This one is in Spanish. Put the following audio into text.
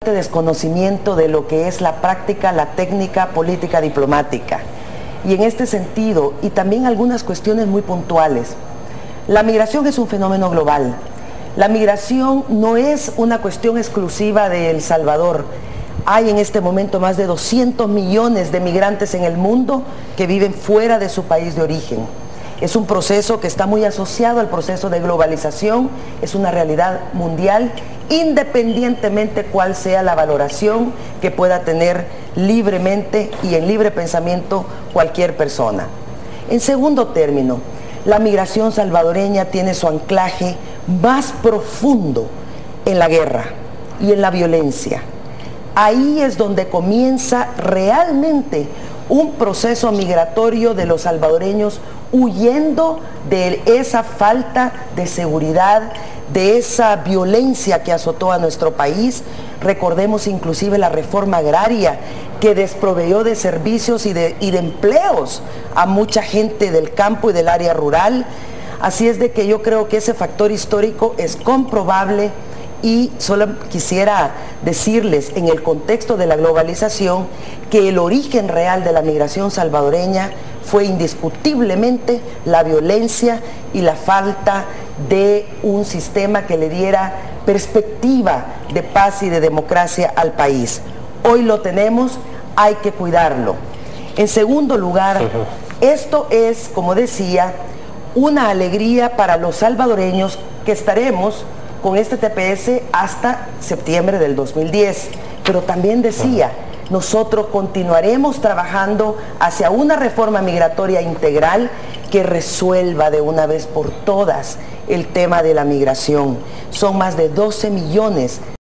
fuerte desconocimiento de lo que es la práctica, la técnica política diplomática. Y en este sentido, y también algunas cuestiones muy puntuales, la migración es un fenómeno global. La migración no es una cuestión exclusiva de El Salvador. Hay en este momento más de 200 millones de migrantes en el mundo que viven fuera de su país de origen. Es un proceso que está muy asociado al proceso de globalización, es una realidad mundial, independientemente cuál sea la valoración que pueda tener libremente y en libre pensamiento cualquier persona. En segundo término, la migración salvadoreña tiene su anclaje más profundo en la guerra y en la violencia. Ahí es donde comienza realmente un proceso migratorio de los salvadoreños huyendo de esa falta de seguridad, de esa violencia que azotó a nuestro país. Recordemos inclusive la reforma agraria que desproveyó de servicios y de empleos a mucha gente del campo y del área rural. Así es de que yo creo que ese factor histórico es comprobable. Y solo quisiera decirles, en el contexto de la globalización, que el origen real de la migración salvadoreña fue indiscutiblemente la violencia y la falta de un sistema que le diera perspectiva de paz y de democracia al país. Hoy lo tenemos, hay que cuidarlo. En segundo lugar, esto es, como decía, una alegría para los salvadoreños que estaremos con este TPS hasta septiembre del 2010. Pero también decía, nosotros continuaremos trabajando hacia una reforma migratoria integral que resuelva de una vez por todas el tema de la migración. Son más de 12 millones